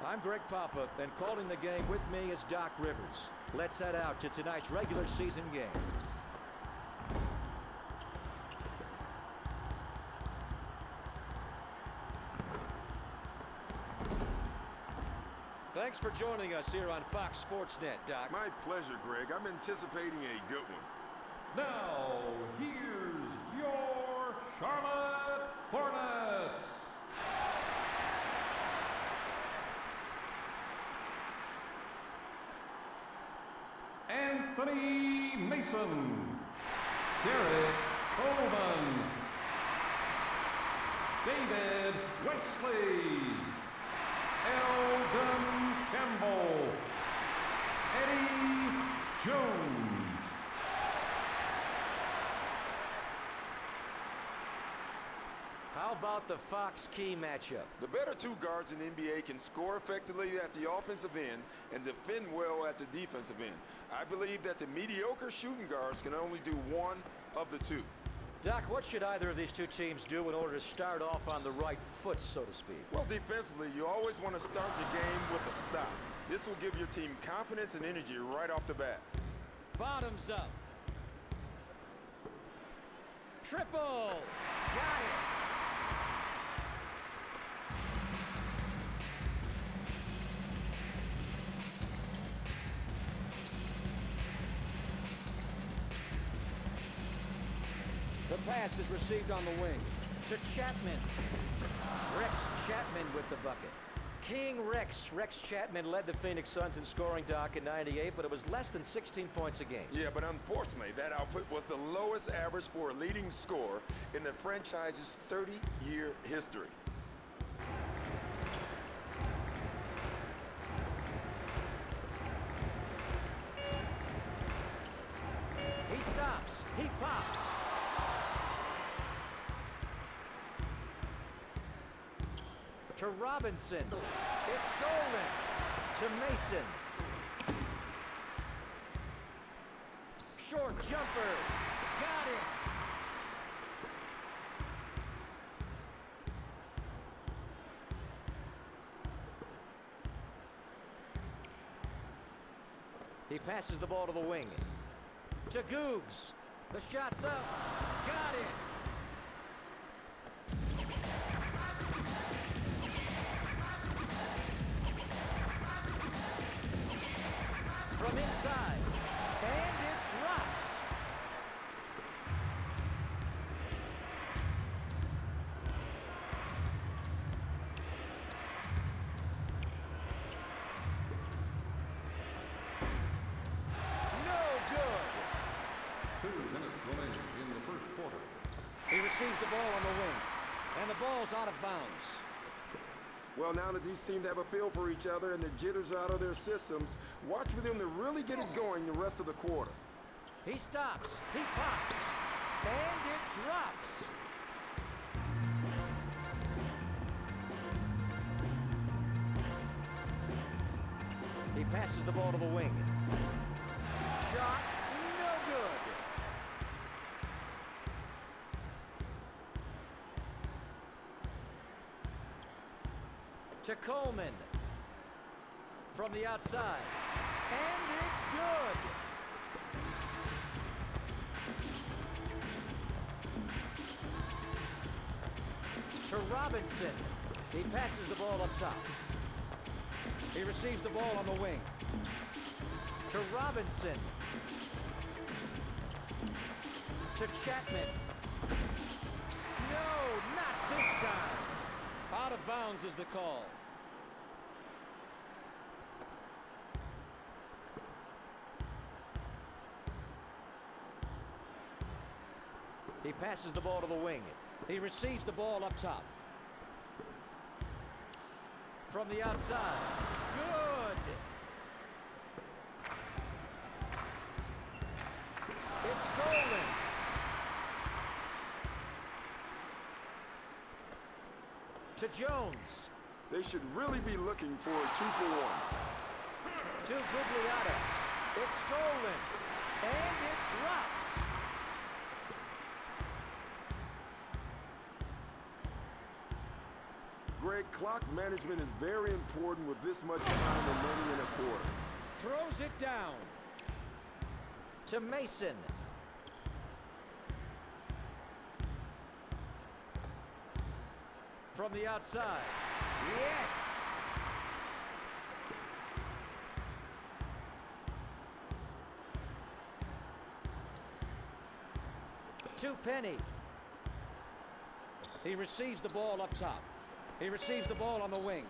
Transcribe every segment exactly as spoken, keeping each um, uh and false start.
I'm Greg Papa, and calling the game with me is Doc Rivers. Let's head out to tonight's regular season game. Thanks for joining us here on Fox Sports Net, Doc. My pleasure, Greg. I'm anticipating a good one. Now, here's your Charlotte Hornets. Anthony Mason, Derek Coleman, David Wesley, Eldon Campbell, Eddie Jones. How about the Fox Key matchup? The better two guards in the N B A can score effectively at the offensive end and defend well at the defensive end. I believe that the mediocre shooting guards can only do one of the two. Doc, what should either of these two teams do in order to start off on the right foot, so to speak? Well, defensively, you always want to start the game with a stop. This will give your team confidence and energy right off the bat. Bottoms up. Triple. Got it. The pass is received on the wing to Chapman. Rex Chapman with the bucket. King Rex. Rex Chapman led the Phoenix Suns in scoring, Doc, in ninety-eight, but it was less than sixteen points a game. Yeah, but unfortunately, that output was the lowest average for a leading scorer in the franchise's thirty-year history. He stops. He pops. To Robinson. It's stolen. To Mason. Short jumper. Got it. He passes the ball to the wing. To Googs. The shot's up. Got it. From inside, and it drops. No good. Two minutes remaining in the first quarter. He receives the ball on the wing, and the ball's out of bounds. Well, now that these teams have a feel for each other and the jitters are out of their systems, watch for them to really get it going the rest of the quarter. He stops, he pops, and it drops. He passes the ball to the wing. Shot, no good. To Coleman from the outside, and it's good. To Robinson. He passes the ball up top. He receives the ball on the wing. To Robinson. To Chapman. No, not this time. Out of bounds is the call. He passes the ball to the wing. He receives the ball up top. From the outside. Good. It's stolen. To Jones. They should really be looking for a two for one. To Gugliotta. It's stolen. And it drops. Greg, Clock management is very important with this much time remaining in a quarter. Throws it down to Mason. From the outside. Yes! To Penny. He receives the ball up top. He receives the ball on the wing.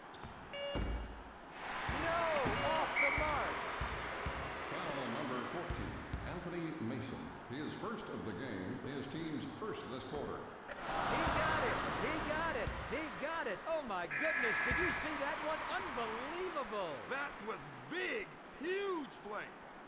No! Off the mark! Foul number fourteen, Anthony Mason. His first of the game, his team's first this quarter. He got it! He got it! He got it! Oh my goodness! Did you see that one? Unbelievable! That was big, huge play.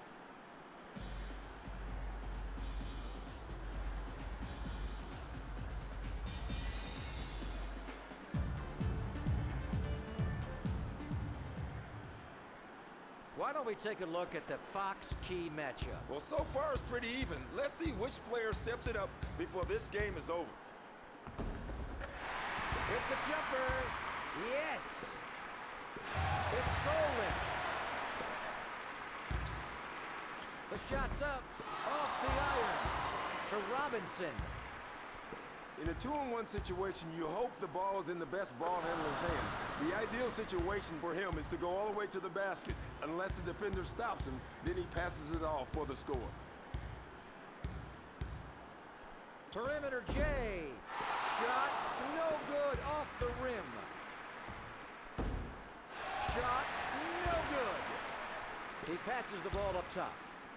Why don't we take a look at the Fox Key matchup? Well, so far it's pretty even. Let's see which player steps it up before this game is over. Hit the jumper. Yes. It's stolen. The shot's up. Off the iron. To Robinson. In a two-on-one situation, you hope the ball is in the best ball handler's hand. The ideal situation for him is to go all the way to the basket. Unless the defender stops him, then he passes it off for the score. Perimeter J. Shot no good off the rim. Shot no good. He passes the ball up top.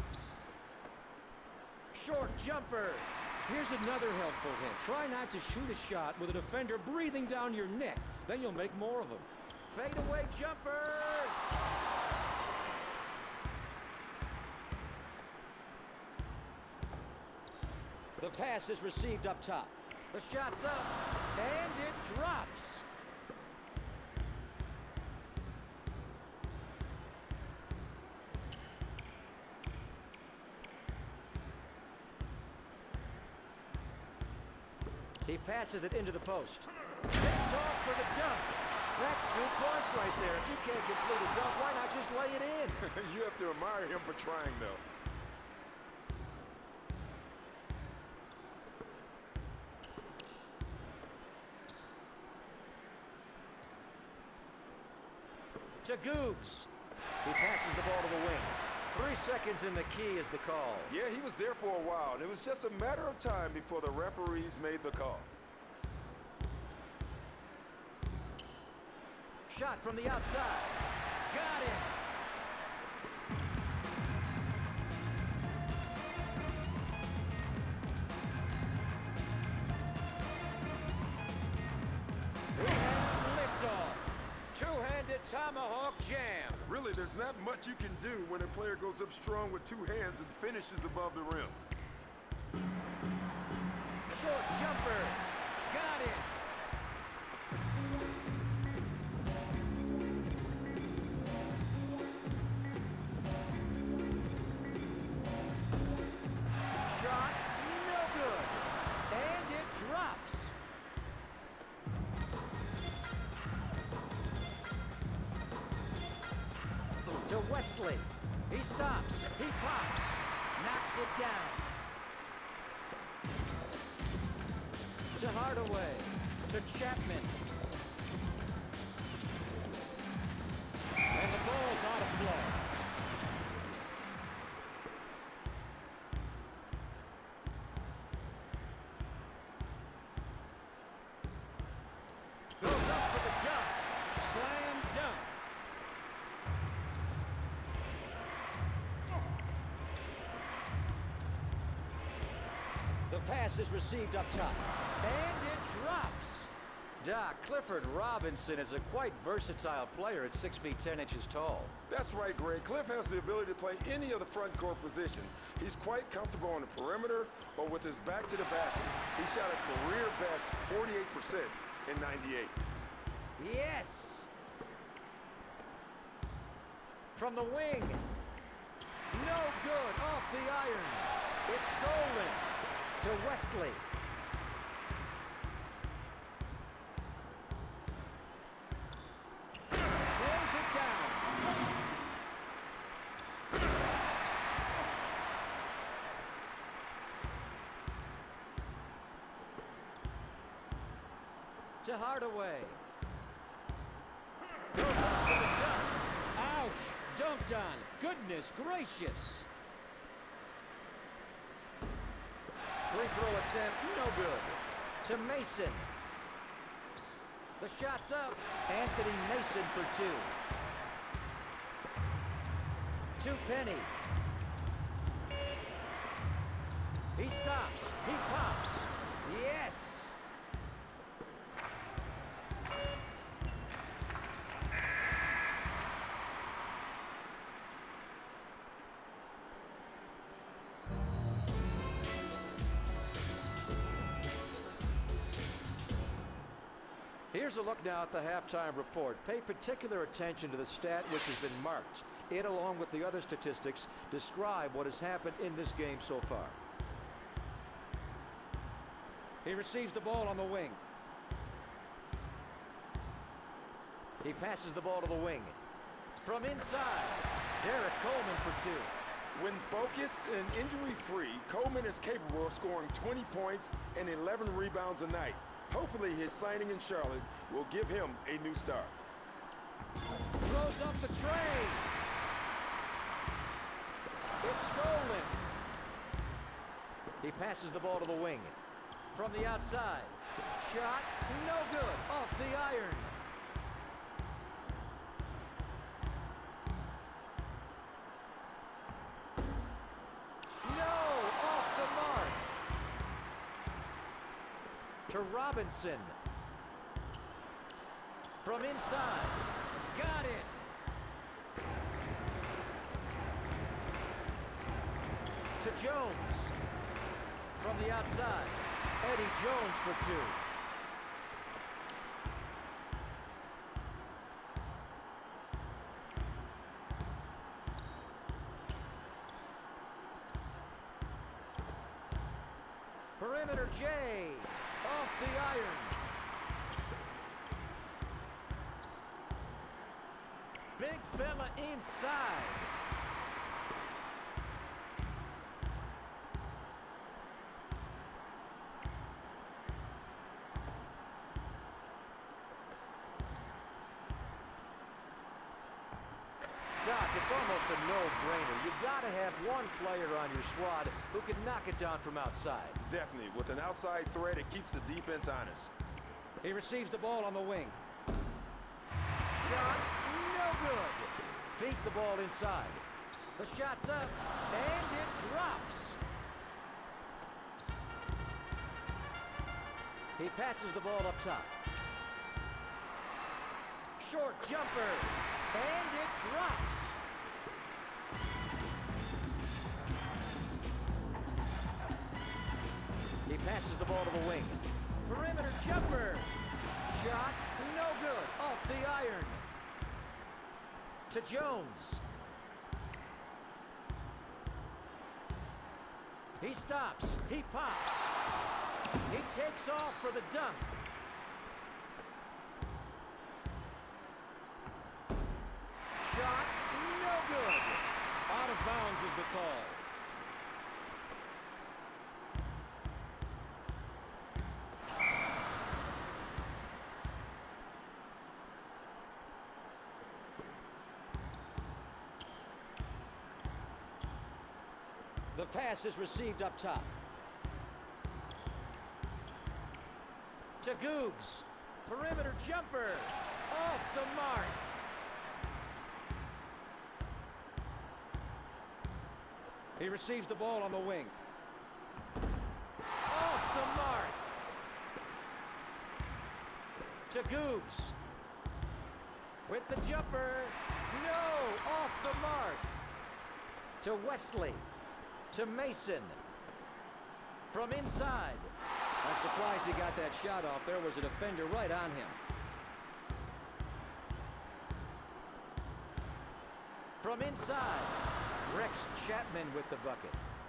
Short jumper. Here's another helpful hint. Try not to shoot a shot with a defender breathing down your neck. Then you'll make more of them. Fadeaway jumper. The pass is received up top. The shot's up, and it drops. He passes it into the post. Takes off for the dunk. That's two points right there. If you can't complete a dunk, why not just lay it in? You have to admire him for trying, though. To Googs. He passes the ball to the wing. Three seconds in the key is the call. Yeah, he was there for a while, and it was just a matter of time before the referees made the call. Shot from the outside. Got it. And liftoff. Two-handed tomahawk jam. Really, there's not much you can do when a player goes up strong with two hands and finishes above the rim. Short jumper. Got it. Shot no good. And it drops. To Wesley. He stops. He pops. Knocks it down. To Hardaway. To Chapman. And the ball's out of play. Goes up for the dunk. Slam dunk. The pass is received up top. And it drops. Doc, Clifford Robinson is a quite versatile player at six feet ten inches tall. That's right, Greg. Cliff has the ability to play any of the front court position. He's quite comfortable on the perimeter or with his back to the basket. He shot a career best forty-eight percent in ninety-eight. Yes! From the wing. No good. Off the iron. It's stolen. To Wesley. To Hardaway. Goes up to the dunk. Ouch! Dunked on. Goodness gracious. Free throw attempt, no good. To Mason. The shot's up. Anthony Mason for two. To Penny. He stops. He pops. Yes! Here's a look now at the halftime report. Pay particular attention to the stat which has been marked. It, along with the other statistics, describe what has happened in this game so far. He receives the ball on the wing. He passes the ball to the wing. From inside, Derek Coleman for two. When focused and injury-free, Coleman is capable of scoring twenty points and eleven rebounds a night. Hopefully his signing in Charlotte will give him a new start. Throws up the tray. It's stolen. He passes the ball to the wing. From the outside. Shot, no good. Off the iron. No, off the mark. To Robinson. From inside. Got it. To Jones. From the outside. Eddie Jones for two. Perimeter J. Off the iron. Big fella inside. Doc, it's almost a no-brainer. You've got to have one player on your squad who can knock it down from outside. Definitely. With an outside threat, it keeps the defense honest. He receives the ball on the wing. Shot, no good. Feeds the ball inside. The shot's up, and it drops. He passes the ball up top. Short jumper. And it drops. He passes the ball to the wing. Perimeter jumper. Shot, no good. Off the iron. To Jones. He stops. He pops. He takes off for the dunk. Shot, no good. Out of bounds is the call. The pass is received up top. To Googs. Perimeter jumper. Off the mark. He receives the ball on the wing. Off the mark. To Googs. With the jumper. No, off the mark. To Wesley. To Mason. From inside. I'm surprised he got that shot off. There was a defender right on him. From inside. Rex Chapman with the bucket.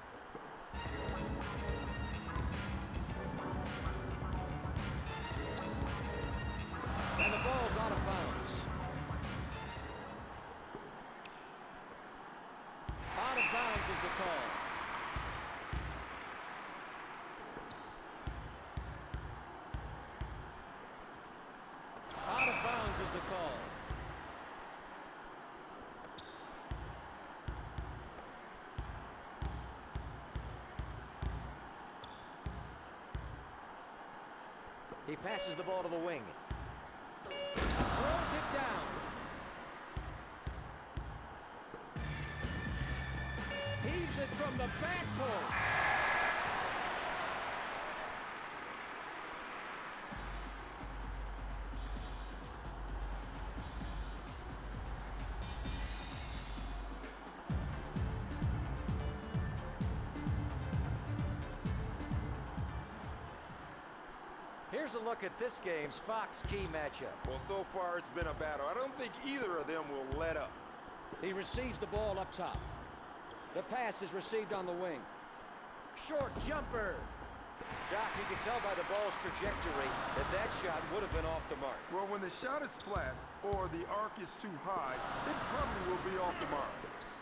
And the ball's out of bounds. Out of bounds is the call. He passes the ball to the wing. Throws it down. Heaves it from the backcourt. Here's a look at this game's Fox key matchup. Well, so far it's been a battle. I don't think either of them will let up. He receives the ball up top. The pass is received on the wing. Short jumper. Doc, you can tell by the ball's trajectory that that shot would have been off the mark. Well, when the shot is flat or the arc is too high, it probably will be off the mark.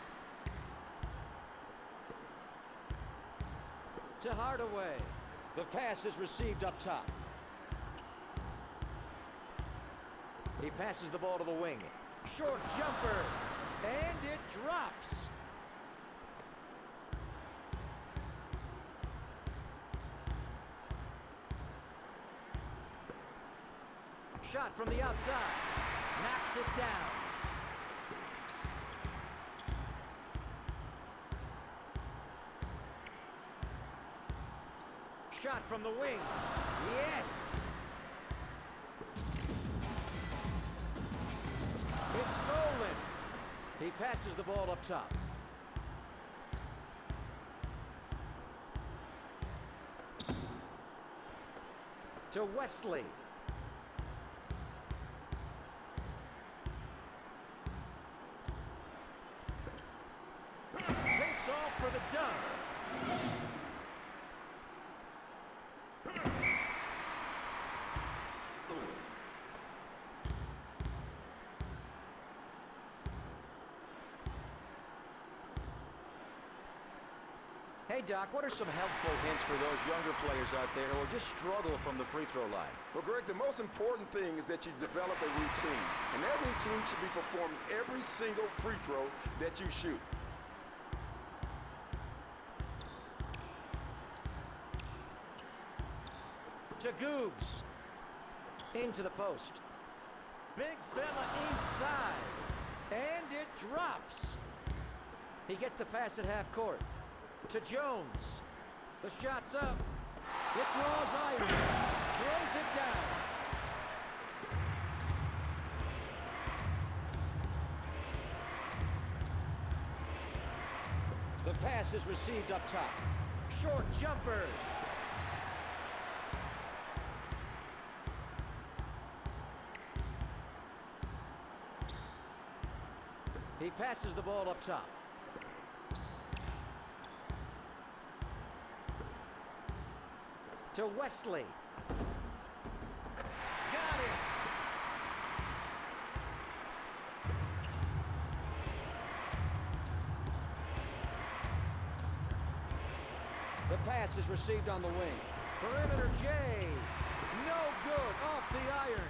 To Hardaway. The pass is received up top. He passes the ball to the wing. Short jumper. And it drops. Shot from the outside. Knocks it down. Shot from the wing. Yes! It's stolen. He passes the ball up top. To Wesley. Takes off for the dunk. Hey, Doc, what are some helpful hints for those younger players out there who will just struggle from the free throw line? Well, Greg, the most important thing is that you develop a routine. And that routine should be performed every single free throw that you shoot. To Googs. Into the post. Big fella inside. And it drops. He gets the pass at half court. To Jones. The shot's up. It draws iron. Throws it down. The pass is received up top. Short jumper. He passes the ball up top. To Wesley. Got it. The pass is received on the wing. Perimeter J. No good. Off the iron.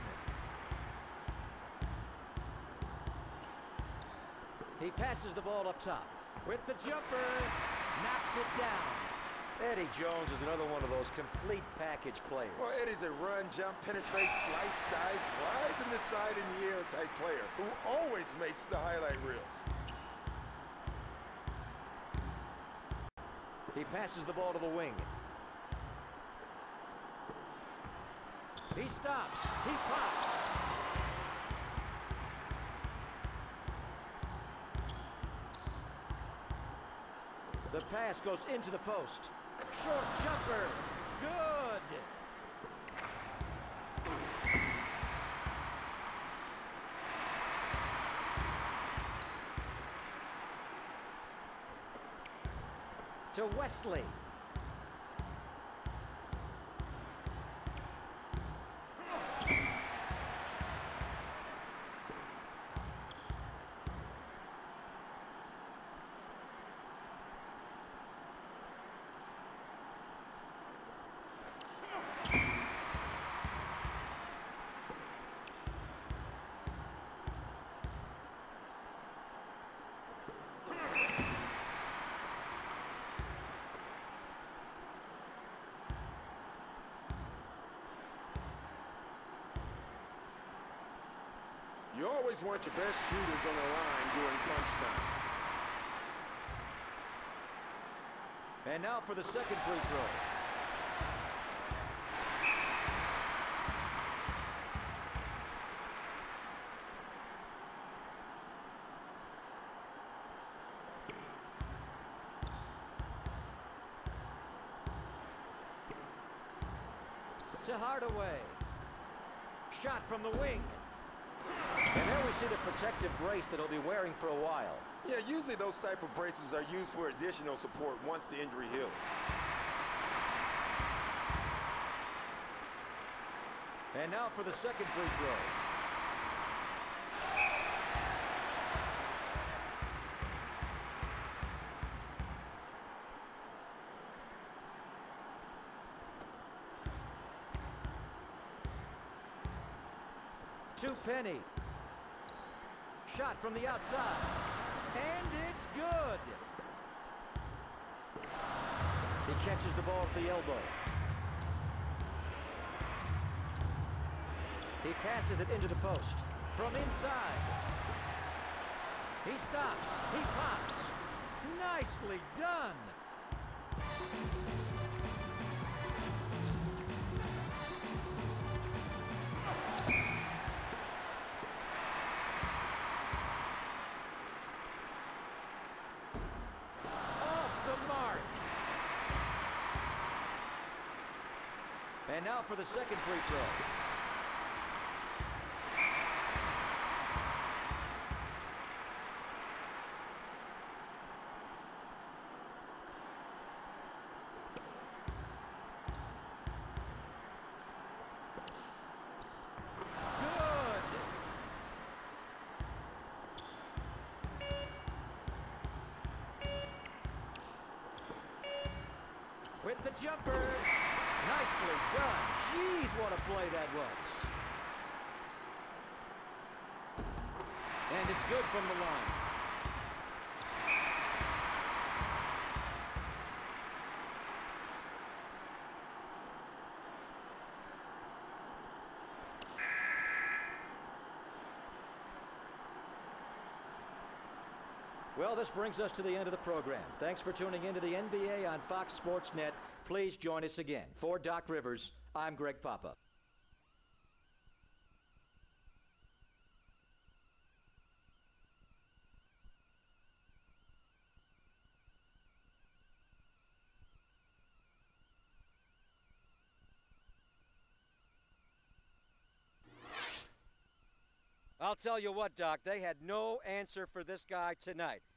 He passes the ball up top. With the jumper. Knocks it down. Eddie Jones is another one of those complete package players. Well, Eddie's a run, jump, penetrate, slice, dice, flies in the side in the air type player who always makes the highlight reels. He passes the ball to the wing. He stops. He pops. The pass goes into the post. Short jumper. Good. To Wesley. always want your best shooters on the line during crunch time. And now for the second free throw. To Hardaway. Shot from the wing. And there we see the protective brace that he'll be wearing for a while. Yeah, usually those type of braces are used for additional support once the injury heals. And now for the second free throw. To Penny. Shot from the outside. And it's good. He catches the ball at the elbow. He passes it into the post. From inside. He stops. He pops. Nicely done. And now for the second free throw. Good. With the jumper. Nicely done. Jeez, what a play that was. And it's good from the line. Well, this brings us to the end of the program. Thanks for tuning into the N B A on Fox Sports Net. Please join us again. For Doc Rivers, I'm Greg Papa. I'll tell you what, Doc, they had no answer for this guy tonight.